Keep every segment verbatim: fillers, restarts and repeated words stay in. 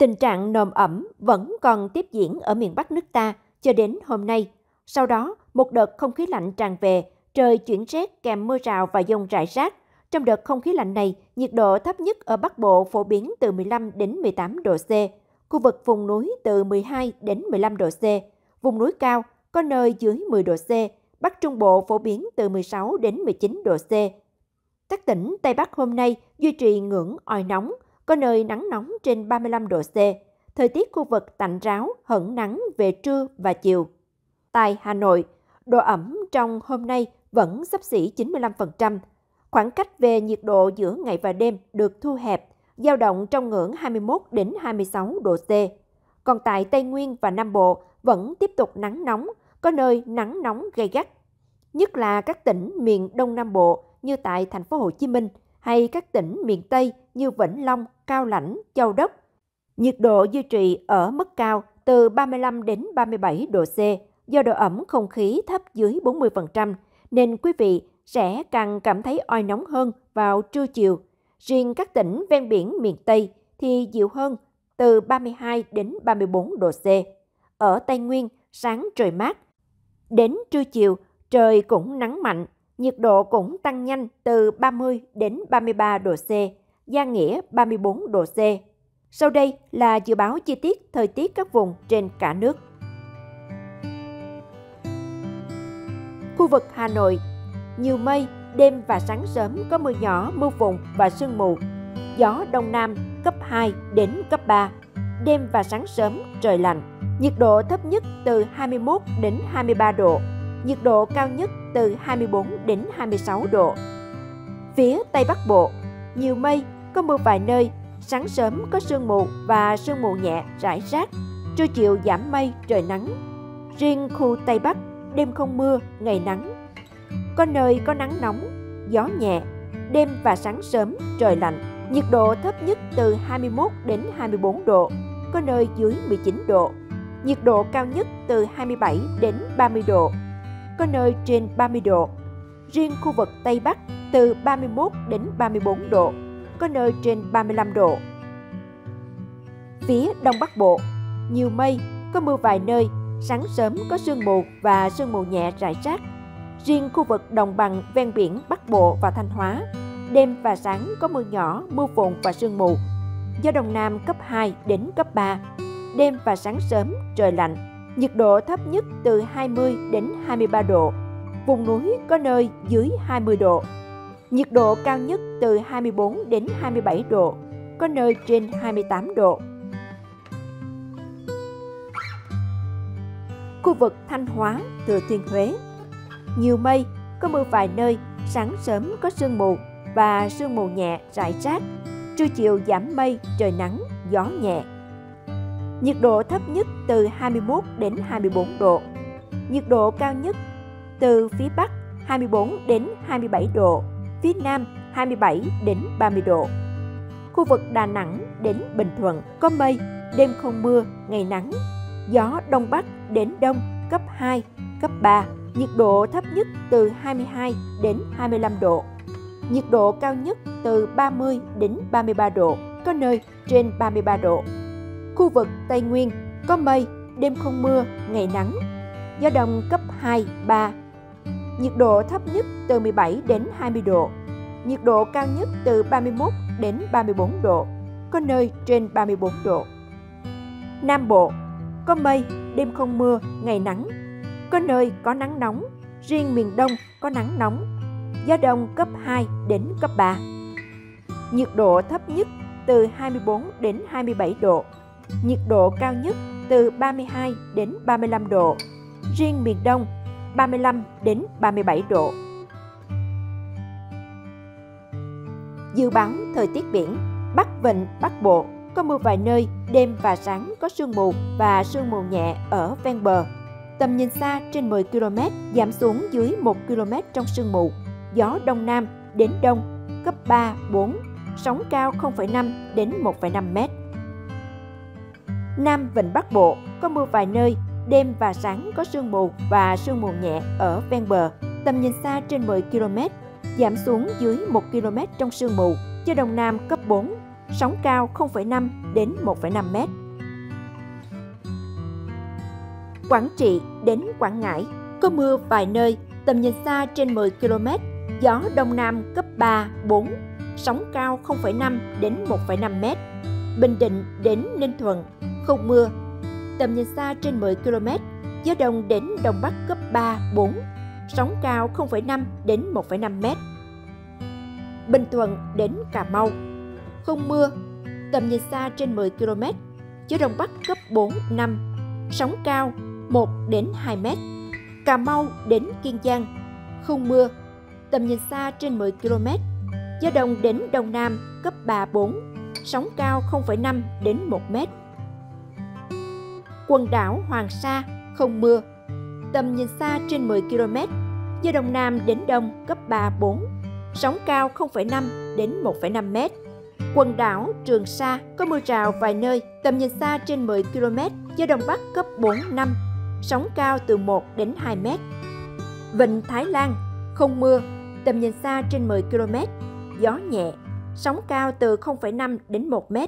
Tình trạng nồm ẩm vẫn còn tiếp diễn ở miền Bắc nước ta cho đến hôm nay. Sau đó, một đợt không khí lạnh tràn về, trời chuyển rét kèm mưa rào và dông rải rác. Trong đợt không khí lạnh này, nhiệt độ thấp nhất ở Bắc Bộ phổ biến từ mười lăm đến mười tám độ C, khu vực vùng núi từ mười hai đến mười lăm độ C, vùng núi cao có nơi dưới mười độ C, Bắc Trung Bộ phổ biến từ mười sáu đến mười chín độ C. Các tỉnh Tây Bắc hôm nay duy trì ngưỡng oi nóng, có nơi nắng nóng trên ba mươi lăm độ C. Thời tiết khu vực tạnh ráo, hửng nắng về trưa và chiều. Tại Hà Nội, độ ẩm trong hôm nay vẫn xấp xỉ chín mươi lăm phần trăm. Khoảng cách về nhiệt độ giữa ngày và đêm được thu hẹp, dao động trong ngưỡng hai mươi mốt đến hai mươi sáu độ C. Còn tại Tây Nguyên và Nam Bộ vẫn tiếp tục nắng nóng, có nơi nắng nóng gay gắt. Nhất là các tỉnh miền Đông Nam Bộ như tại thành phố Hồ Chí Minh hay các tỉnh miền Tây như Vĩnh Long, Cao Lãnh, Châu Đốc. Nhiệt độ duy trì ở mức cao từ ba mươi lăm đến ba mươi bảy độ C, do độ ẩm không khí thấp dưới bốn mươi phần trăm, nên quý vị sẽ càng cảm thấy oi nóng hơn vào trưa chiều. Riêng các tỉnh ven biển miền Tây thì dịu hơn từ ba mươi hai đến ba mươi bốn độ C. Ở Tây Nguyên, sáng trời mát. Đến trưa chiều, trời cũng nắng mạnh, nhiệt độ cũng tăng nhanh từ ba mươi đến ba mươi ba độ C, Gia Nghĩa ba mươi bốn độ C. Sau đây là dự báo chi tiết thời tiết các vùng trên cả nước. Khu vực Hà Nội, nhiều mây, đêm và sáng sớm có mưa nhỏ, mưa phùn và sương mù. Gió Đông Nam cấp hai đến cấp ba. Đêm và sáng sớm trời lạnh. Nhiệt độ thấp nhất từ hai mươi mốt đến hai mươi ba độ. Nhiệt độ cao nhất từ hai mươi bốn đến hai mươi sáu độ. Phía Tây Bắc Bộ, nhiều mây, có mưa vài nơi, sáng sớm có sương mù và sương mù nhẹ rải rác, trưa chiều giảm mây trời nắng. Riêng khu Tây Bắc, đêm không mưa, ngày nắng. Có nơi có nắng nóng, gió nhẹ, đêm và sáng sớm trời lạnh, nhiệt độ thấp nhất từ hai mươi mốt đến hai mươi bốn độ, có nơi dưới mười chín độ. Nhiệt độ cao nhất từ hai mươi bảy đến ba mươi độ, có nơi trên ba mươi độ. Riêng khu vực Tây Bắc từ ba mươi mốt đến ba mươi bốn độ, có nơi trên ba mươi lăm độ. Phía Đông Bắc Bộ, nhiều mây, có mưa vài nơi, sáng sớm có sương mù và sương mù nhẹ rải rác. Riêng khu vực đồng bằng ven biển Bắc Bộ và Thanh Hóa, đêm và sáng có mưa nhỏ, mưa phùn và sương mù. Gió Đông Nam cấp hai đến cấp ba. Đêm và sáng sớm trời lạnh, nhiệt độ thấp nhất từ hai mươi đến hai mươi ba độ. Vùng núi có nơi dưới hai mươi độ. Nhiệt độ cao nhất từ hai mươi bốn đến hai mươi bảy độ, có nơi trên hai mươi tám độ. Khu vực Thanh Hóa, Thừa Thiên Huế, nhiều mây, có mưa vài nơi, sáng sớm có sương mù và sương mù nhẹ rải rác. Trưa chiều giảm mây, trời nắng, gió nhẹ. Nhiệt độ thấp nhất từ hai mươi mốt đến hai mươi bốn độ. Nhiệt độ cao nhất từ phía Bắc hai mươi bốn đến hai mươi bảy độ, phía Nam hai mươi bảy đến ba mươi độ. Khu vực Đà Nẵng đến Bình Thuận có mây, đêm không mưa, ngày nắng. Gió Đông Bắc đến Đông cấp hai, cấp ba. Nhiệt độ thấp nhất từ hai mươi hai đến hai mươi lăm độ. Nhiệt độ cao nhất từ ba mươi đến ba mươi ba độ, có nơi trên ba mươi ba độ. Khu vực Tây Nguyên có mây, đêm không mưa, ngày nắng. Gió Đông cấp hai, ba. Nhiệt độ thấp nhất từ mười bảy đến hai mươi độ. Nhiệt độ cao nhất từ ba mươi mốt đến ba mươi bốn độ, có nơi trên ba mươi bốn độ. Nam Bộ có mây, đêm không mưa, ngày nắng. Có nơi có nắng nóng, riêng miền Đông có nắng nóng. Gió Đông cấp hai đến cấp ba. Nhiệt độ thấp nhất từ hai mươi bốn đến hai mươi bảy độ. Nhiệt độ cao nhất từ ba mươi hai đến ba mươi lăm độ. Riêng miền Đông ba mươi lăm đến ba mươi bảy độ. Dự báo thời tiết biển, Bắc Vịnh Bắc Bộ có mưa vài nơi, đêm và sáng có sương mù và sương mù nhẹ ở ven bờ. Tầm nhìn xa trên mười ki lô mét, giảm xuống dưới một ki lô mét trong sương mù. Gió Đông Nam đến Đông cấp ba, bốn, sóng cao không phẩy năm đến một phẩy năm mét. Nam Vịnh Bắc Bộ có mưa vài nơi, đêm và sáng có sương mù và sương mù nhẹ ở ven bờ. Tầm nhìn xa trên mười ki lô mét, giảm xuống dưới một ki lô mét trong sương mù. Gió Đông Nam cấp bốn, sóng cao không phẩy năm đến một phẩy năm mét. Quảng Trị đến Quảng Ngãi, có mưa vài nơi, tầm nhìn xa trên mười ki lô mét, gió Đông Nam cấp ba, bốn, sóng cao không phẩy năm đến một phẩy năm mét. Bình Định đến Ninh Thuận, không mưa, tầm nhìn xa trên mười ki lô mét, gió Đông đến Đông Bắc cấp ba, bốn, sóng cao không phẩy năm đến một phẩy năm mét. Bình Thuận đến Cà Mau, không mưa, tầm nhìn xa trên mười ki lô mét, gió Đông Bắc cấp bốn, năm, sóng cao một đến hai mét. Cà Mau đến Kiên Giang, không mưa, tầm nhìn xa trên mười ki lô mét, gió Đông đến Đông Nam cấp ba, bốn, sóng cao không phẩy năm đến một mét. Quần đảo Hoàng Sa, không mưa, tầm nhìn xa trên mười ki lô mét, gió Đông Nam đến Đông cấp ba, bốn, sóng cao không phẩy năm đến một phẩy năm mét. Quần đảo Trường Sa có mưa rào vài nơi, tầm nhìn xa trên mười ki lô mét, gió Đông Bắc cấp bốn, năm, sóng cao từ một đến hai mét. Vịnh Thái Lan, không mưa, tầm nhìn xa trên mười ki lô mét, gió nhẹ, sóng cao từ không phẩy năm đến một mét.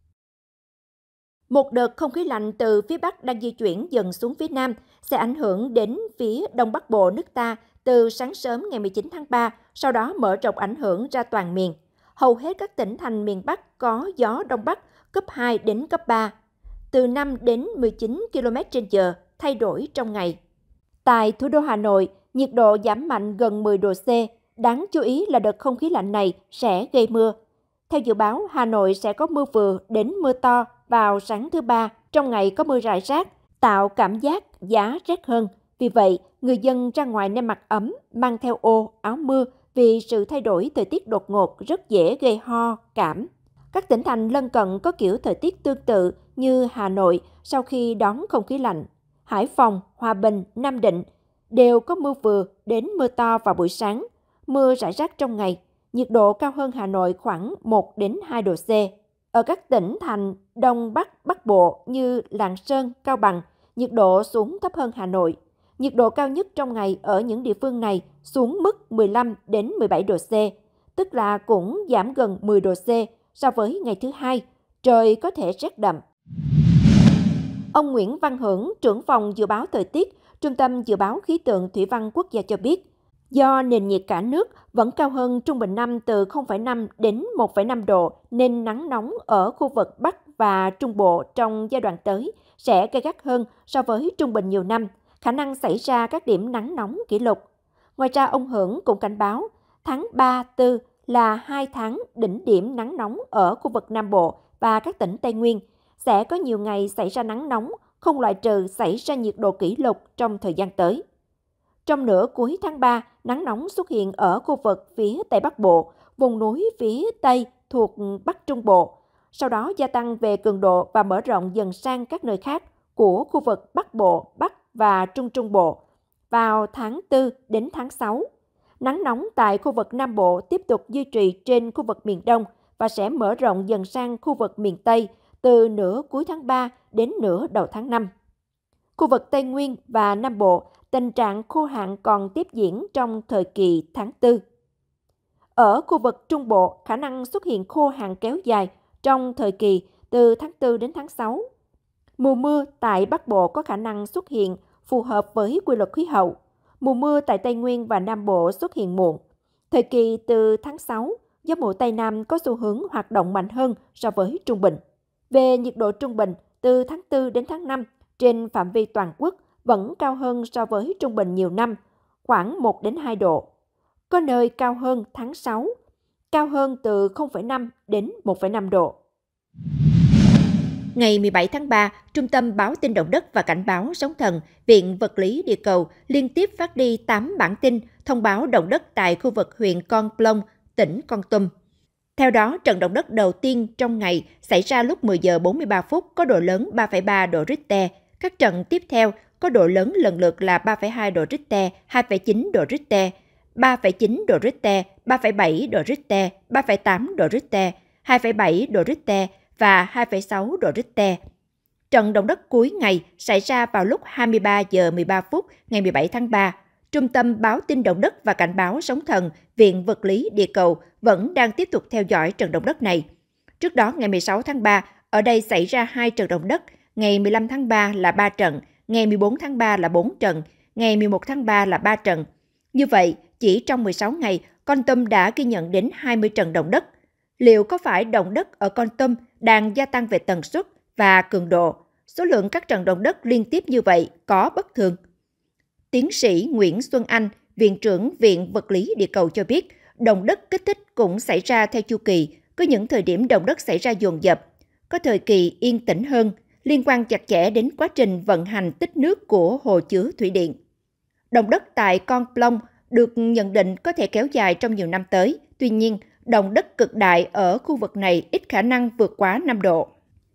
Một đợt không khí lạnh từ phía Bắc đang di chuyển dần xuống phía Nam sẽ ảnh hưởng đến phía Đông Bắc Bộ nước ta từ sáng sớm ngày mười chín tháng ba, sau đó mở rộng ảnh hưởng ra toàn miền. Hầu hết các tỉnh thành miền Bắc có gió Đông Bắc cấp hai đến cấp ba, từ năm đến mười chín ki lô mét trên giờ, thay đổi trong ngày. Tại thủ đô Hà Nội, nhiệt độ giảm mạnh gần mười độ C. Đáng chú ý là đợt không khí lạnh này sẽ gây mưa. Theo dự báo, Hà Nội sẽ có mưa vừa đến mưa to vào sáng thứ Ba, trong ngày có mưa rải rác, tạo cảm giác giá rét hơn. Vì vậy, người dân ra ngoài nên mặc ấm, mang theo ô, áo mưa vì sự thay đổi thời tiết đột ngột rất dễ gây ho, cảm. Các tỉnh thành lân cận có kiểu thời tiết tương tự như Hà Nội sau khi đón không khí lạnh, Hải Phòng, Hòa Bình, Nam Định đều có mưa vừa đến mưa to vào buổi sáng, mưa rải rác trong ngày, nhiệt độ cao hơn Hà Nội khoảng một đến hai độ C. Ở các tỉnh thành Đông Bắc Bắc Bộ như Lạng Sơn, Cao Bằng, nhiệt độ xuống thấp hơn Hà Nội. Nhiệt độ cao nhất trong ngày ở những địa phương này xuống mức mười lăm đến mười bảy độ C, tức là cũng giảm gần mười độ C so với ngày thứ Hai, trời có thể rét đậm. Ông Nguyễn Văn Hưởng, trưởng phòng dự báo thời tiết, Trung tâm Dự báo Khí tượng Thủy văn Quốc gia cho biết, do nền nhiệt cả nước vẫn cao hơn trung bình năm từ không phẩy năm đến một phẩy năm độ, nên nắng nóng ở khu vực Bắc và Trung Bộ trong giai đoạn tới sẽ gay gắt hơn so với trung bình nhiều năm, khả năng xảy ra các điểm nắng nóng kỷ lục. Ngoài ra, ông Hưởng cũng cảnh báo tháng ba, tư là hai tháng đỉnh điểm nắng nóng ở khu vực Nam Bộ và các tỉnh Tây Nguyên. Sẽ có nhiều ngày xảy ra nắng nóng, không loại trừ xảy ra nhiệt độ kỷ lục trong thời gian tới. Trong nửa cuối tháng ba, nắng nóng xuất hiện ở khu vực phía Tây Bắc Bộ, vùng núi phía Tây thuộc Bắc Trung Bộ, sau đó gia tăng về cường độ và mở rộng dần sang các nơi khác của khu vực Bắc Bộ, Bắc và Trung Trung Bộ. Vào tháng tư đến tháng sáu, nắng nóng tại khu vực Nam Bộ tiếp tục duy trì trên khu vực miền Đông và sẽ mở rộng dần sang khu vực miền Tây từ nửa cuối tháng ba đến nửa đầu tháng năm. Khu vực Tây Nguyên và Nam Bộ, tình trạng khô hạn còn tiếp diễn trong thời kỳ tháng tư. Ở khu vực Trung Bộ, khả năng xuất hiện khô hạn kéo dài trong thời kỳ từ tháng tư đến tháng sáu. Mùa mưa tại Bắc Bộ có khả năng xuất hiện phù hợp với quy luật khí hậu. Mùa mưa tại Tây Nguyên và Nam Bộ xuất hiện muộn. Thời kỳ từ tháng sáu, gió mùa Tây Nam có xu hướng hoạt động mạnh hơn so với trung bình. Về nhiệt độ trung bình, từ tháng tư đến tháng năm, trên phạm vi toàn quốc vẫn cao hơn so với trung bình nhiều năm, khoảng một đến hai độ. Có nơi cao hơn tháng sáu, cao hơn từ không phẩy năm đến một phẩy năm độ. Ngày mười bảy tháng ba, Trung tâm Báo tin động đất và Cảnh báo sóng thần, Viện Vật lý Địa cầu liên tiếp phát đi tám bản tin thông báo động đất tại khu vực huyện Con Plong, tỉnh Kon Tum. Theo đó, trận động đất đầu tiên trong ngày xảy ra lúc mười giờ bốn mươi ba phút có độ lớn ba phẩy ba độ Richter. Các trận tiếp theo có độ lớn lần lượt là ba phẩy hai độ Richter, hai phẩy chín độ Richter, ba phẩy chín độ Richter, ba phẩy bảy độ Richter, ba phẩy tám độ Richter, hai phẩy bảy độ Richter và hai phẩy sáu độ Richter. Trận động đất cuối ngày xảy ra vào lúc hai mươi ba giờ mười ba phút ngày mười bảy tháng ba. Trung tâm Báo tin động đất và Cảnh báo sóng thần, Viện Vật lý Địa cầu vẫn đang tiếp tục theo dõi trận động đất này. Trước đó, ngày mười sáu tháng ba, ở đây xảy ra hai trận động đất, ngày mười lăm tháng ba là ba trận, ngày mười bốn tháng ba là bốn trận, ngày mười một tháng ba là ba trận. Như vậy, chỉ trong mười sáu ngày, Kon Tum đã ghi nhận đến hai mươi trận động đất. Liệu có phải động đất ở Kon Tum đang gia tăng về tần suất và cường độ? Số lượng các trận động đất liên tiếp như vậy có bất thường? Tiến sĩ Nguyễn Xuân Anh, Viện trưởng Viện Vật lý Địa cầu cho biết, động đất kích thích cũng xảy ra theo chu kỳ, có những thời điểm động đất xảy ra dồn dập, có thời kỳ yên tĩnh hơn, liên quan chặt chẽ đến quá trình vận hành tích nước của hồ chứa thủy điện. Động đất tại Con Plong được nhận định có thể kéo dài trong nhiều năm tới, tuy nhiên, động đất cực đại ở khu vực này ít khả năng vượt quá năm độ.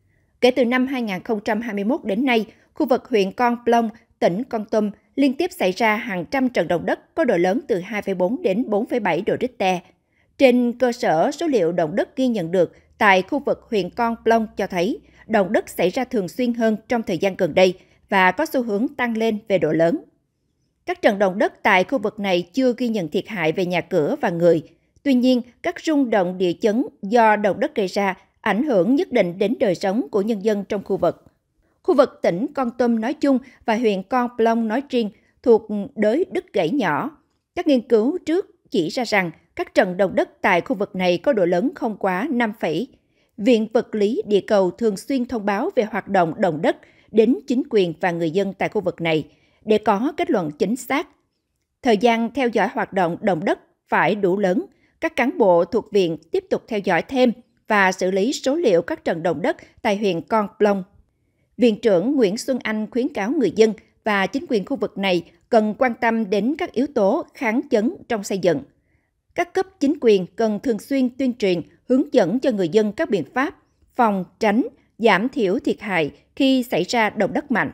Kể từ năm hai nghìn không trăm hai mươi mốt đến nay, khu vực huyện Con Plong, tỉnh Kon Tum liên tiếp xảy ra hàng trăm trận động đất có độ lớn từ hai phẩy bốn đến bốn phẩy bảy độ Richter. Trên cơ sở số liệu động đất ghi nhận được tại khu vực huyện Con Plong cho thấy động đất xảy ra thường xuyên hơn trong thời gian gần đây và có xu hướng tăng lên về độ lớn. Các trận động đất tại khu vực này chưa ghi nhận thiệt hại về nhà cửa và người. Tuy nhiên, các rung động địa chấn do động đất gây ra ảnh hưởng nhất định đến đời sống của nhân dân trong khu vực. Khu vực tỉnh Kon Tum nói chung và huyện Con Plong nói riêng thuộc đới đứt gãy nhỏ. Các nghiên cứu trước chỉ ra rằng các trận động đất tại khu vực này có độ lớn không quá năm phẩy. Viện Vật lý Địa cầu thường xuyên thông báo về hoạt động động đất đến chính quyền và người dân tại khu vực này để có kết luận chính xác. Thời gian theo dõi hoạt động động đất phải đủ lớn. Các cán bộ thuộc viện tiếp tục theo dõi thêm và xử lý số liệu các trận động đất tại huyện Con Plong. Viện trưởng Nguyễn Xuân Anh khuyến cáo người dân và chính quyền khu vực này cần quan tâm đến các yếu tố kháng chấn trong xây dựng. Các cấp chính quyền cần thường xuyên tuyên truyền, hướng dẫn cho người dân các biện pháp phòng, tránh, giảm thiểu thiệt hại khi xảy ra động đất mạnh.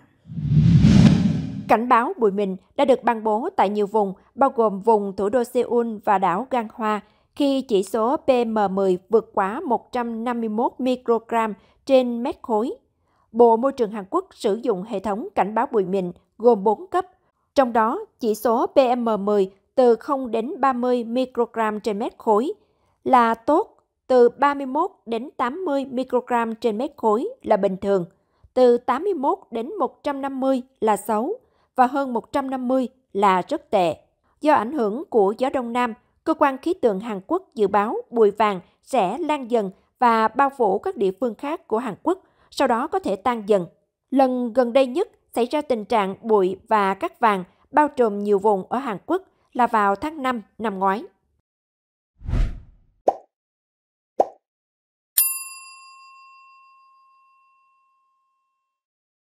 Cảnh báo bụi mịn đã được ban bố tại nhiều vùng, bao gồm vùng thủ đô Seoul và đảo Ganghwa, khi chỉ số P M mười vượt quá một trăm năm mươi mốt microgram trên mét khối. Bộ Môi trường Hàn Quốc sử dụng hệ thống cảnh báo bụi mịn gồm bốn cấp, trong đó chỉ số P M mười từ không đến ba mươi microgram trên mét khối là tốt, từ ba mươi mốt đến tám mươi microgram trên mét khối là bình thường, từ tám mươi mốt đến một trăm năm mươi là xấu và hơn một trăm năm mươi là rất tệ. Do ảnh hưởng của gió Đông Nam, Cơ quan Khí tượng Hàn Quốc dự báo bụi vàng sẽ lan dần và bao phủ các địa phương khác của Hàn Quốc, sau đó có thể tan dần. Lần gần đây nhất xảy ra tình trạng bụi và cát vàng bao trùm nhiều vùng ở Hàn Quốc là vào tháng năm năm ngoái.